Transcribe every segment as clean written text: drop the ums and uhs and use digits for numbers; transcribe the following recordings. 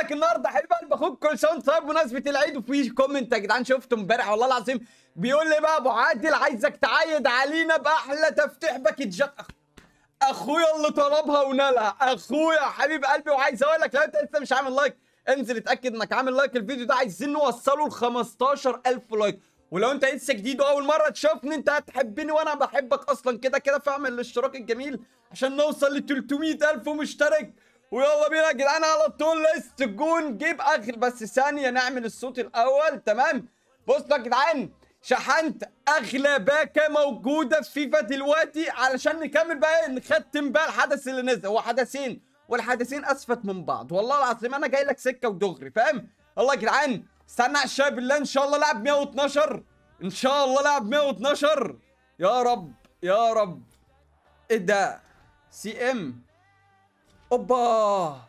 لك النهارده حبيب قلب اخوك كل سنه وانت طيب بمناسبه العيد. وفي كومنت يا جدعان شفته امبارح والله العظيم بيقول لي بقى ابو عادل عايزك تعايد علينا باحلى تفتيح باكجات. اخويا اللي طلبها ونالها اخويا حبيب قلبي. وعايز اقول لك لو انت لسه مش عامل لايك انزل اتاكد انك عامل لايك الفيديو ده. عايزين نوصله ل 15000 لايك. ولو انت لسه جديد واول مره تشوفني انت هتحبني وانا بحبك اصلا كده كده. فاعمل الاشتراك الجميل عشان نوصل ل 300000 مشترك. ويلا بينا يا جدعان على طول ليست جون جيب اخر. بس ثانيه نعمل الصوت الاول تمام. بصوا يا جدعان شحنت اغلى باكه موجوده في فيفا دلوقتي علشان نكمل بقى نختم بقى الحدث اللي نزل. هو حدثين والحدثين اسفت من بعض والله العظيم. انا جاي لك سكه ودغري فاهم. والله يا جدعان استنى على الشباب بالله ان شاء الله لاعب 112 ان شاء الله لاعب 112 يا رب يا رب. ايه ده سي ام اوبا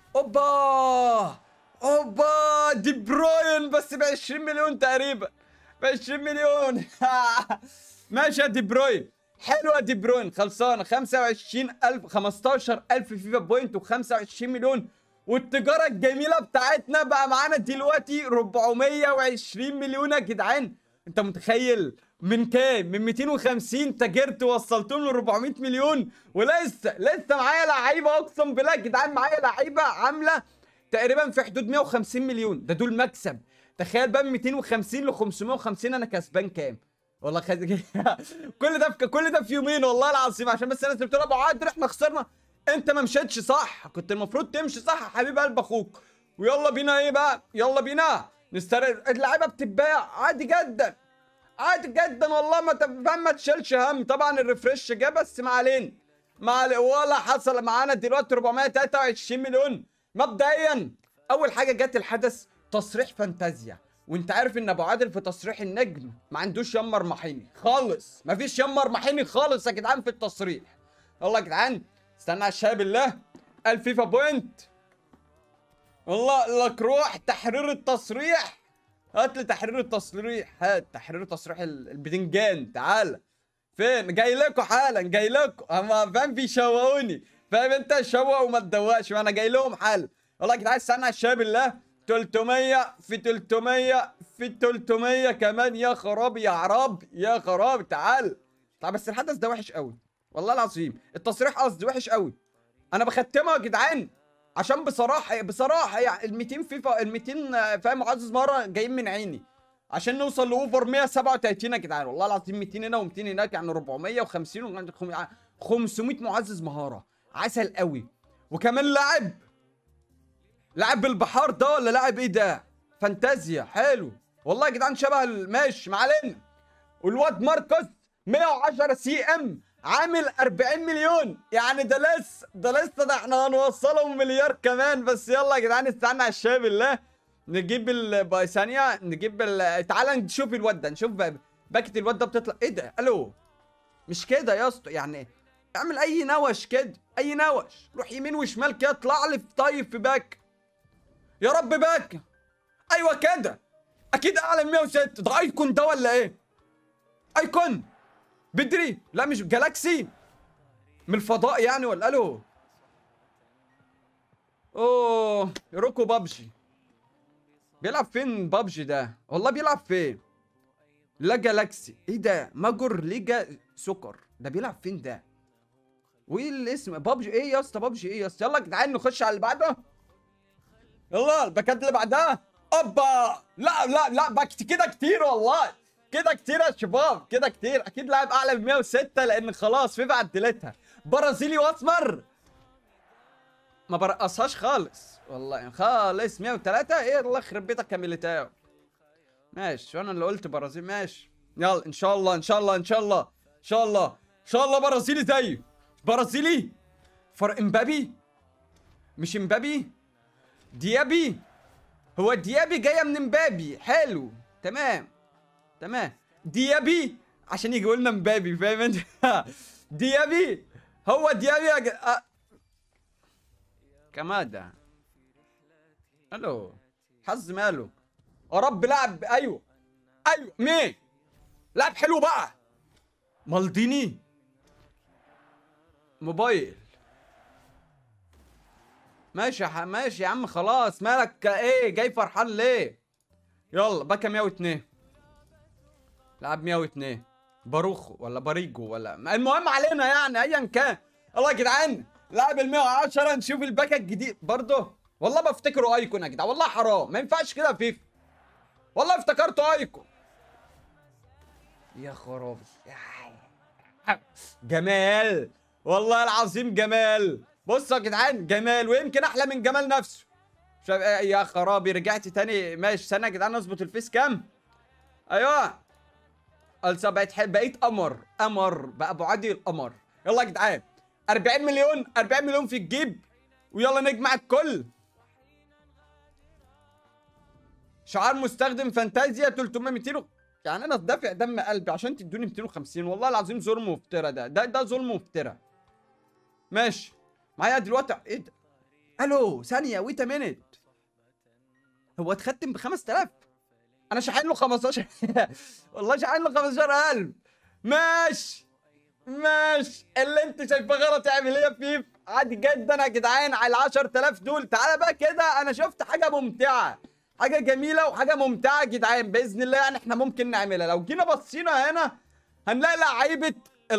اوبا اوبا دي بروين بس ب 20 مليون تقريبا ب 20 مليون ماشي يا دي بروين حلوه دي بروين خلصانه 25000 15000 فيفا بوينت و25 مليون. والتجاره الجميله بتاعتنا بقى معانا دلوقتي 420 مليون يا جدعان. انت متخيل من كام؟ من 250 تاجرت وصلتهم ل 400 مليون. ولسه معايا لعيبه اقسم بالله يا جدعان. معايا لعيبه عامله تقريبا في حدود 150 مليون. ده دول مكسب. تخيل بقى من 250 ل 550 انا كسبان كام؟ والله كل ده في يومين والله العظيم. عشان بس الناس اللي بتقول ابو عادل احنا خسرنا. انت ما مشيتش صح. كنت المفروض تمشي صح يا حبيب قلب اخوك. ويلا بينا ايه بقى يلا بينا نسترد. اللعيبه بتتباع عادي جدا عادي جدا والله. ما تشيلش هم. طبعا الريفرش جه بس ما علينا ولا حصل. معانا دلوقتي 423 مليون. مبدئيا اول حاجه جت الحدث تصريح فانتازيا. وانت عارف ان ابو عادل في تصريح النجم ما عندوش يمر محيني خالص. مفيش يمر محيني خالص يا جدعان في التصريح. والله يا جدعان استنى على الشاي بالله الفيفا بوينت. والله لك روح تحرير التصريح. هات لي تحرير التصريح. هات تحرير تصريح البدنجان. تعال فين؟ جاي لكم حالا جاي لكم. اما فاهم بيشوقوني فاهم انت. شوق وما تدوقش وانا جاي لهم حالا. والله يا جدعان استنى على الشاي بالله 300 في 300 في 300 كمان. يا خراب يا عراب يا خراب. تعال طب بس الحدث ده وحش قوي والله العظيم. التصريح قصدي وحش قوي. انا بختمها يا جدعان عشان بصراحه يعني ال 200 فيفا ال 200 فاهم معزز مره جايين من عيني عشان نوصل لاوفر 137 يا جدعان. والله العظيم 200 هنا و200 هناك يعني 450 500 معزز مهاره عسل قوي. وكمان لاعب البحار ده ولا لاعب ايه ده؟ فانتازيا حلو والله يا جدعان. شبه ماشي ما علينا. والواد ماركوس 110 سي ام عامل 40 مليون. يعني ده احنا هنوصلهم مليار كمان. بس يلا يا جدعان استنى على الشاي بالله. نجيب ثانيه نجيب تعال نشوف الواد ده. نشوف باكت الواد ده بتطلع ايه ده. الو مش كده يا اسطى يعني. اعمل اي نوش كده اي نوش. روح يمين وشمال كده اطلع لي طيب في باك. يا رب باك. ايوه كده اكيد اعلى من 106. ده ايكون ده ولا ايه؟ ايكون بدري لا مش جالاكسي من الفضاء يعني ولا الو. اوه روكو بابجي بيلعب فين بابجي ده؟ والله بيلعب فين؟ لا جالاكسي ايه ده؟ ماجور ليجا سكر ده بيلعب فين ده؟ وايه الاسم بابجي ايه يا اسطى؟ بابجي ايه يا اسطى؟ يلا يا جدعان نخش على اللي بعده. يلا الباكات اللي بعدها. اوبا لا باكت كده كتير والله. كده كتير يا شباب كده كتير. اكيد لاعب اعلى من 106 لان خلاص فيفا عدلتها. برازيلي واسمر ما برقصهاش خالص والله خالص. 103 ايه الله يخرب بيتك يا ميليتاو. ماشي انا اللي قلت برازيل ماشي. يلا ان شاء الله ان شاء الله ان شاء الله ان شاء الله ان شاء الله برازيلي زيه. برازيلي فرق امبابي مش امبابي ديابي. هو ديابي جايه من امبابي حلو تمام ديابي عشان يجي لنا امبابي فاهم انت. ديابي هو ديابي كمادة. الو حظ ماله يا رب. لاعب ايوه مين لاعب حلو بقى. مالديني موبايل ماشي ماشي يا عم خلاص، مالك ايه جاي فرحان ليه؟ يلا باكا 102. لعب 102 باروخو ولا باريجو ولا المهم علينا يعني ايا كان. الله يا جدعان لاعب ال 110 نشوف الباكا الجديد برضه. والله بفتكره ايكون يا جدعان، والله حرام ما ينفعش كده يا فيفا. والله افتكرته ايكون. يا خرابي جمال، والله العظيم جمال. بصوا يا جدعان جمال، ويمكن احلى من جمال نفسه. شايف يا خرابي رجعت تاني. ماشي ثانيه يا جدعان نظبط الفيس كام. ايوه ألسا بقيت قمر قمر بقى ابو عادي القمر. يلا يا جدعان 40 مليون 40 مليون في الجيب، ويلا نجمع الكل. شعار مستخدم فانتازيا 300 200 يعني انا دافع دم قلبي عشان تدوني 250. والله العظيم ظلم وافتراء. ده ظلم وافتراء. ماشي معايا دلوقتي ايه ده؟ الو ثانيه ويت مينيت. هو اتختم ب 5000؟ انا شاحن له 15. والله شاحن له 15000. ماشي ماشي اللي انت شايفاه غلط اعمل ايه يا فيف؟ عادي جدا يا جدعان على 10000 دول. تعالى بقى كده انا شفت حاجه ممتعه، حاجه جميله وحاجه ممتعه يا جدعان باذن الله. يعني احنا ممكن نعملها لو جينا بصينا هنا هنلاقي لعيبه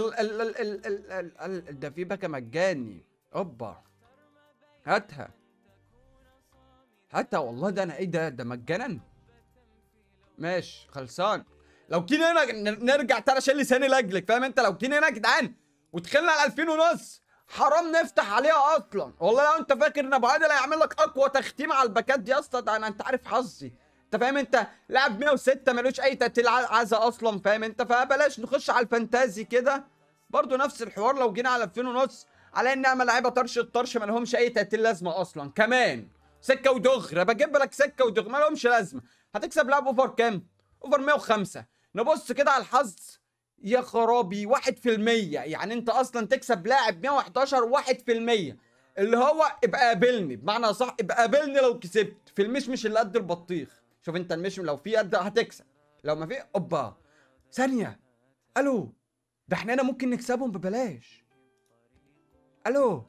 ده في باكا مجاني. اوبا هاتها هاتها والله. ده انا ايه ده مجانا. ماشي خلصان. لو كنا هنا نرجع تاني اشيل لساني لاجلك فاهم انت. لو كنا هنا يا جدعان ودخلنا على 2000 ونص حرام نفتح عليها اصلا. والله لو انت فاكر ان ابو عادل هيعمل لك اقوى تختيم على الباكات دي يا اسطى، ده انت عارف حظي. انت فاهم انت لاعب 106 ملوش اي تقتيل عزا اصلا فاهم انت. فبلاش نخش على الفانتازي كده برضو نفس الحوار. لو جينا على 2000 ونص على ان نعمل لعيبه طرش الطرش ما لهمش اي تقتيل لازمه اصلا كمان. سكه ودغري بجيب لك سكه ودغري ما لهمش لازمه. هتكسب لاعب اوفر كام؟ اوفر 105. نبص كده على الحظ يا خرابي 1%. يعني انت اصلا تكسب لاعب 111 1%. اللي هو ابقى قابلني بمعنى صح، ابقى قابلني لو كسبت في المشمش اللي قد البطيخ. شوف انت المشمش لو في قد هتكسب، لو ما في اوبا. ثانيه الو ده احنا هنا ممكن نكسبهم ببلاش. الو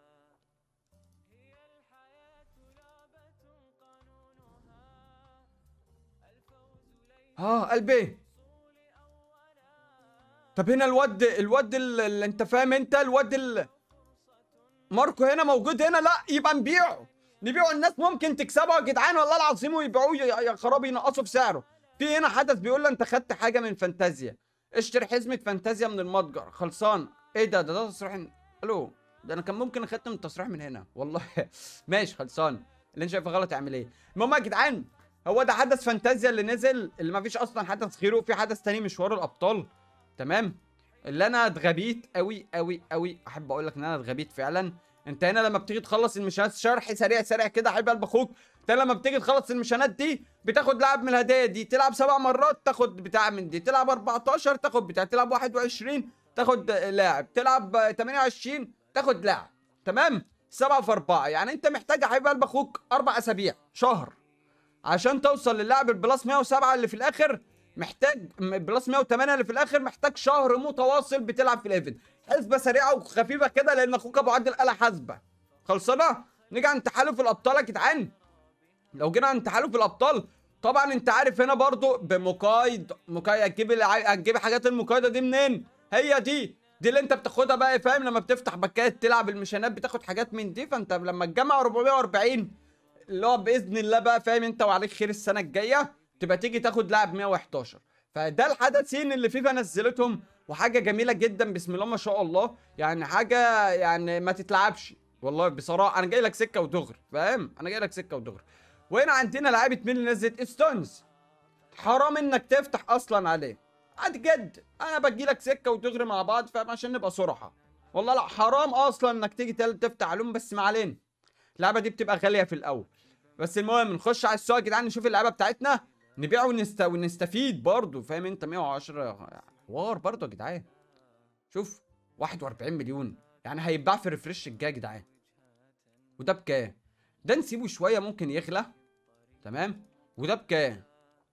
اه قلبي. طب هنا الواد اللي انت فاهم انت ماركو هنا موجود هنا. لا يبقى نبيعه. الناس ممكن تكسبه يا جدعان والله العظيم ويبيعوه يا خرابي ينقصوا في سعره. في هنا حدث بيقول له انت خدت حاجه من فانتازيا، اشتري حزمه فانتازيا من المتجر خلصان. ايه ده تصريح. الو ده انا كان ممكن اختم التصريح من هنا والله. ماشي خلصان. اللي انت شايفه غلط اعمل ايه؟ المهم يا جدعان هو ده حدث فانتازيا اللي نزل، اللي ما فيش اصلا حدث غيره. في حدث تاني مشوار الابطال تمام. اللي انا اتغبيت قوي قوي قوي. احب اقول لك ان انا اتغبيت فعلا. انت هنا لما بتيجي تخلص المشانات شرح سريع سريع كده يا حبيب قلب اخوك. انت لما بتيجي تخلص المشانات دي بتاخد لاعب من الهدايا دي، تلعب 7 مرات تاخد بتاع من دي، تلعب 14 تاخد بتاع، تلعب 21 تاخد لاعب، تلعب 28 تاخد لاعب. تمام 7 في 4. يعني انت محتاج يا حبيب قلب اخوك 4 اسابيع شهر عشان توصل للاعب البلاس 107 اللي في الاخر. محتاج بلس 108 اللي في الاخر. محتاج شهر متواصل بتلعب في الايفنت. حسبه سريعه وخفيفه كده لان اخوك ابو عادل آلة حاسبه خلصانه. نيجي عند تحالف الابطال يا جدعان. لو جينا عند تحالف الابطال طبعا انت عارف هنا برضو بمقايد هتجيب حاجات المقايده دي منين؟ هي دي اللي انت بتاخدها بقى فاهم. لما بتفتح باكات تلعب المشانات بتاخد حاجات من دي. فانت لما تجمع 440 اللي هو باذن الله بقى فاهم انت وعليك خير السنه الجايه تبقى تيجي تاخد لاعب 111. فده الحدثين اللي فيفا نزلتهم وحاجه جميله جدا بسم الله ما شاء الله. يعني حاجه يعني ما تتلعبش والله بصراحه. انا جاي لك سكه ودغري فاهم. انا جاي لك سكه ودغري. وهنا عندنا لعيبه مين اللي نزلت؟ ستونز. حرام انك تفتح اصلا عليه. عادي جد انا بجي لك سكه ودغري مع بعض فاهم عشان نبقى صراحه. والله لا حرام اصلا انك تيجي تفتح عليهم. بس ما علينا اللعبه دي بتبقى غاليه في الاول. بس المهم نخش على السوق يا جدعان نشوف اللعبه بتاعتنا نبيع ونستفيد برضه فاهم انت. 110 حوار برضه يا جدعان. شوف 41 مليون يعني هيتباع في ريفرش الجاي يا جدعان. وده بكام؟ ده نسيبه شويه ممكن يغلى تمام. وده بكام؟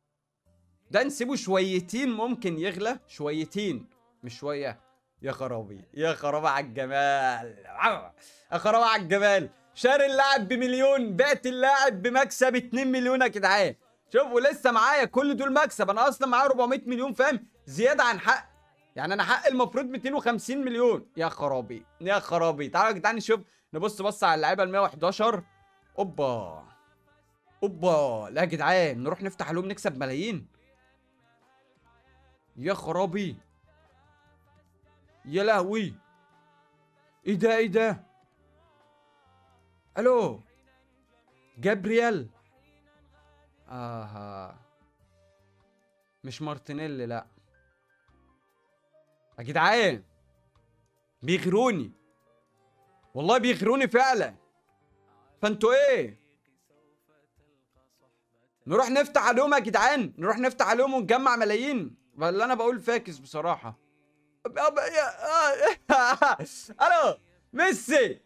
ده نسيبه شويتين ممكن يغلى شويتين مش شويه. يا خرابي يا خرابي على الجمال. يا خرابي على الجمال. شاري اللاعب بمليون، بعت اللاعب بمكسب 2 مليون يا جدعان. شوفوا لسه معايا كل دول مكسب، انا اصلا معايا 400 مليون فاهم، زياده عن حق. يعني انا حق المفروض 250 مليون. يا خرابي يا خرابي. تعالوا يا جدعان نشوف، نبص بص على اللعيبه ال 111. اوبا اوبا. لا يا جدعان نروح نفتح عليهم نكسب ملايين. يا خرابي يا لهوي. ايه ده ايه ده؟ الو جابرييل. اها مش مارتينيلي لا. يا جدعان بيغروني والله، بيغروني فعلا. فانتوا ايه؟ نروح نفتح عليهم يا جدعان، نروح نفتح عليهم ونجمع ملايين، ولا انا بقول فاكس بصراحة؟ الو ميسي.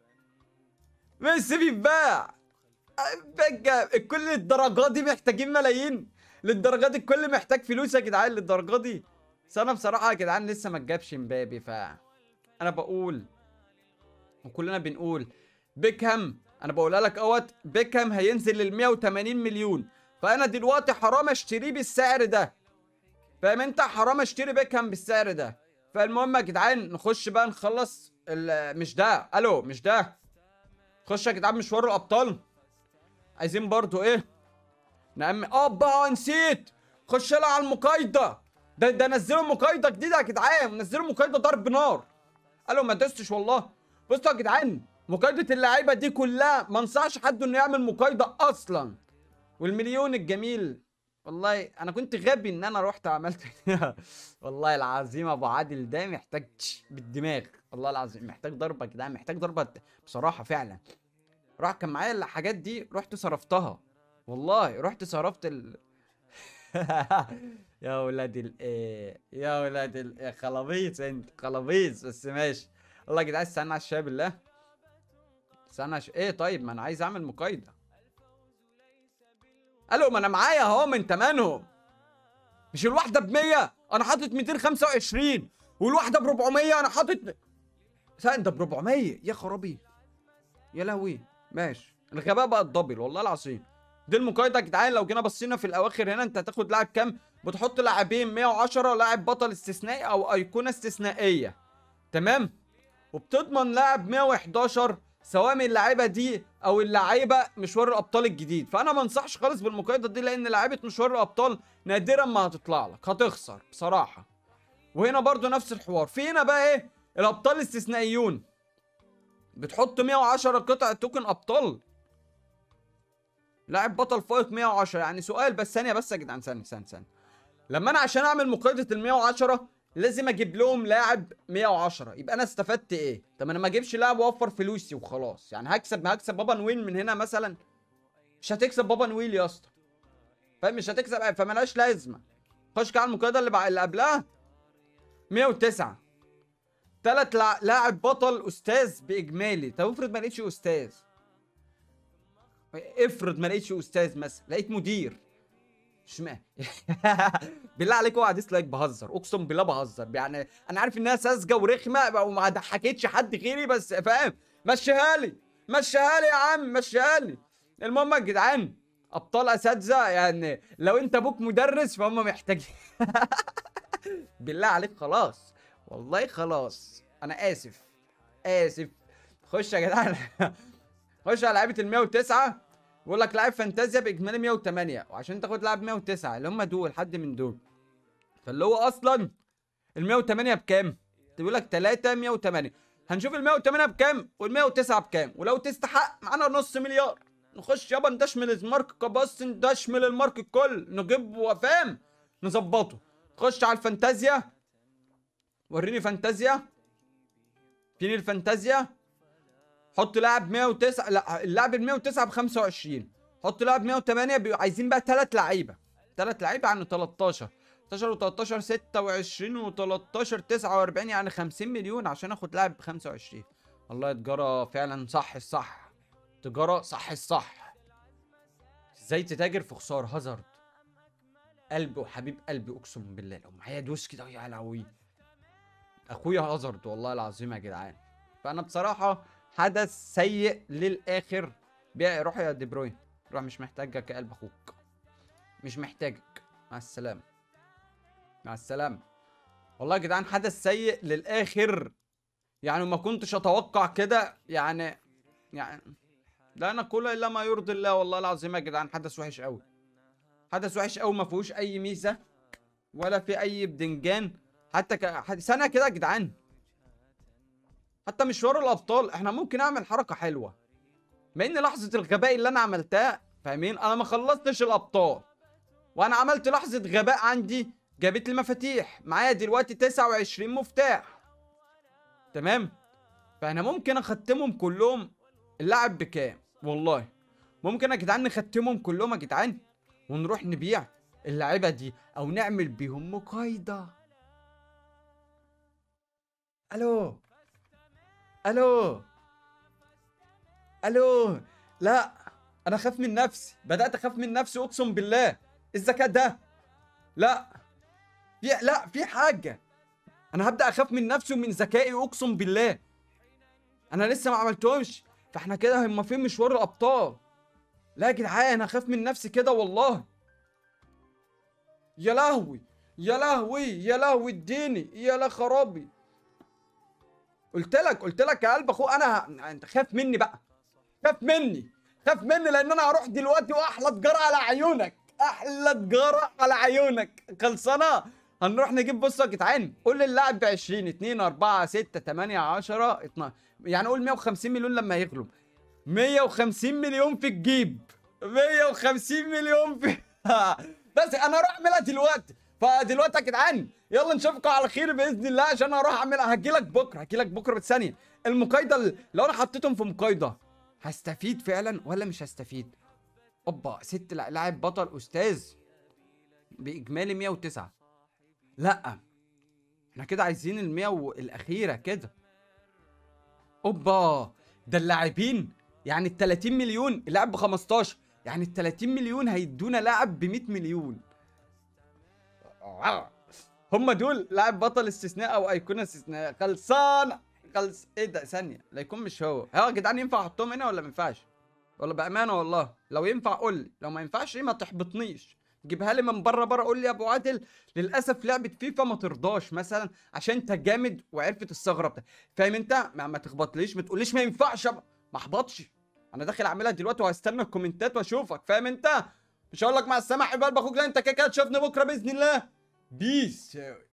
ميسي بيتباع بقى. كل الدرجات دي محتاجين ملايين؟ للدرجات دي الكل محتاج فلوس يا جدعان للدرجات دي؟ بس انا بصراحة يا جدعان لسه ما اتجابش مبابي، انا بقول وكلنا بنقول بيكهام. انا بقولها لك اهوت، بيكهام هينزل لل 180 مليون، فانا دلوقتي حرام اشتريه بالسعر ده. فاهم انت؟ حرام اشتري بيكهام بالسعر ده. فالمهم يا جدعان نخش بقى نخلص مش ده، الو مش ده. خش يا جدعان مشوار الابطال. عايزين برضو ايه نأمن. اوبا نسيت. خش لها على المقايضه. ده نزلوا مقايضه جديده يا جدعان، نزلوا مقايضه ضرب نار. قالوا ما دوستش والله. بصوا يا جدعان مقايضه اللعيبه دي كلها ما انصحش حد انه يعمل مقايضه اصلا. والمليون الجميل، والله انا كنت غبي ان انا رحت عملت والله العظيم ابو عادل ده محتاج بالدماغ، والله العظيم محتاج ضربه يا جدعان، محتاج ضربه بصراحه فعلا. كان معايا الحاجات دي رحت صرفتها، والله رحت صرفت يا ولاد الايه يا ولاد الايه، خلاويص انت خلاويص، بس ماشي. والله يا جدعان استنى على الشاي بالله. استنى ايه طيب، ما انا عايز اعمل مقايضه. قالوا ما انا معايا اهو من تمنهم. مش الواحده ب 100 انا حاطط 225، والواحده ب 400 انا حاطط ده ب 400. يا خرابي يا لهوي. ماشي الغباء بقى الدبل والله العظيم. دي المقايضه يا جدعان. لو جينا بصينا في الاواخر هنا، انت هتاخد لاعب كام؟ بتحط لاعبين 110، لاعب بطل استثنائي او ايقونه استثنائيه، تمام؟ وبتضمن لاعب 111 سواء من اللعيبه دي او اللعيبه مشوار الابطال الجديد. فانا ما انصحش خالص بالمقايضه دي، لان لعيبه مشوار الابطال نادرا ما هتطلع لك، هتخسر بصراحه. وهنا برضو نفس الحوار. في هنا بقى ايه؟ الابطال الاستثنائيون بتحط 110 قطعه توكن ابطال، لاعب بطل فائق 110. يعني سؤال بس، ثانيه بس يا جدعان، ثانيه. لما انا عشان اعمل مقايضه ال 110 لازم اجيب لهم لاعب 110، يبقى انا استفدت ايه؟ طب انا ما اجيبش لاعب واوفر فلوسي وخلاص. يعني هكسب بابا نويل من هنا مثلا؟ مش هتكسب بابا نويل يا اسطى، فاهم؟ مش هتكسب، فمالهاش لازمه. خش كده على المقايضه اللي قبلها 109 لاعب بطل استاذ باجمالي. طب افرض ما لقيتش استاذ، افرض ما لقيتش استاذ مثلا، لقيت مدير. اشمعنى؟ بالله عليك اوعى ديسلايك، بهزر اقسم بالله بهزر. يعني انا عارف انها ساذجه ورخمه وما ضحكتش حد غيري، بس فاهم؟ مشيها لي يا عم، مشيها لي. المهم يا جدعان ابطال اساتذه، يعني لو انت ابوك مدرس فهم محتاجين. بالله عليك خلاص، والله خلاص انا اسف. خش يا جدعان. خش على لعيبه ال 109. بيقول لك لاعب فانتازيا باجمالي 108، وعشان تاخد لاعب 109 اللي هم دول حد من دول، فاللي هو اصلا ال 108 بكام؟ بيقول لك 3 108. هنشوف ال 108 بكام وال 109 بكام، ولو تستحق معانا نص مليار نخش يابا ندشمل المارك كباص، ندشمل المارك الكل، نجيب وفام نظبطه. خش على الفانتازيا، وريني فانتازيا. فين الفانتازيا؟ حط لاعب 109، لا اللاعب ال 109 ب 25. حط لاعب 108. عايزين بقى 3 لعيبه عن 13 و13 26 و13 49، يعني 50 مليون عشان اخد لاعب ب 25. والله تجاره فعلا صح الصح، تجاره صح الصح. ازاي تتاجر في خساره؟ هازارد قلبي وحبيب قلبي، اقسم بالله لو معايا دوس كده يا لهوي. اخويا هازارد والله العظيم يا جدعان. فانا بصراحه حدث سيء للاخر. روح يا دي بروين، روح، مش محتاجك يا قلب اخوك، مش محتاجك، مع السلامه، مع السلامه. والله يا جدعان حدث سيء للاخر، يعني ما كنتش اتوقع كده يعني لا نقول الا ما يرضي الله. والله العظيم يا جدعان حدث وحش قوي، حدث وحش قوي، ما فيهوش اي ميزه ولا في اي بدنجان. حتى سنه كده يا جدعان، حتى مشوار الابطال احنا ممكن اعمل حركه حلوه، مع ان لحظه الغباء اللي انا عملتها، فاهمين؟ انا ما خلصتش الابطال وانا عملت لحظه غباء عندي، جابت لي مفاتيح معايا دلوقتي 29 مفتاح، تمام؟ فانا ممكن اختمهم كلهم. اللاعب بكام؟ والله ممكن يا جدعان نختمهم كلهم يا جدعان، ونروح نبيع اللعيبه دي او نعمل بيهم مقايضه. الو الو الو. لا انا اخاف من نفسي، بدات اخاف من نفسي اقسم بالله. الذكاء ده لا، في حاجه، انا هبدا اخاف من نفسي ومن ذكائي اقسم بالله. انا لسه ما عملتهمش، فاحنا كده هم فين مشوار الابطال؟ لا يا جدعان انا اخاف من نفسي كده والله. يا لهوي يا لهوي يا لهوي اديني يا لا خرابي. قلت لك يا قلب اخو انت خاف مني بقى، خاف مني، خاف مني، لان انا هروح دلوقتي واحلى تجاره على عيونك، احلى تجاره على عيونك خلصانه. هنروح نجيب، بصوا يا جدعان، قول للاعب ب 20 2 4 6 8 10 12، يعني قول 150 مليون لما يغلب، 150 مليون في الجيب، 150 مليون في بس انا اروح اعملها دلوقتي. فدلوقتي يا جدعان يلا نشوفكم على خير باذن الله، عشان اروح اعملها. هجيلك بكره بثانيه. المقايضه لو انا حطيتهم في مقايضه هستفيد فعلا ولا مش هستفيد؟ اوبا 6 لاعب بطل استاذ باجمالي 109. لا احنا كده عايزين ال 100 الاخيره كده. اوبا ده اللاعبين، يعني ال 30 مليون اللاعب ب 15، يعني ال 30 مليون هيدونا لاعب ب 100 مليون. هم دول لاعب بطل استثناء او ايقونه استثناء. خلصان ايه ده؟ ثانيه لا يكون مش هو يا جدعان. ينفع احطهم هنا ولا ما ينفعش؟ ولا بامانه والله لو ينفع قول لي، لو ما ينفعش ما تحبطنيش، جيبها لي من بره قول لي يا ابو عادل للاسف لعبه فيفا ما ترضاش مثلا عشان انت جامد وعرفت الثغره بتاعتك، فاهم انت؟ ما تخبطليش، ما تقوليش ما ينفعش، ما احبطش. انا داخل اعملها دلوقتي وهستنى الكومنتات واشوفك، فاهم انت؟ مش هقول لك مع السلامه يا حبيب قلب اخوك، لا انت كده كده تشوفني بكره باذن الله. بيس.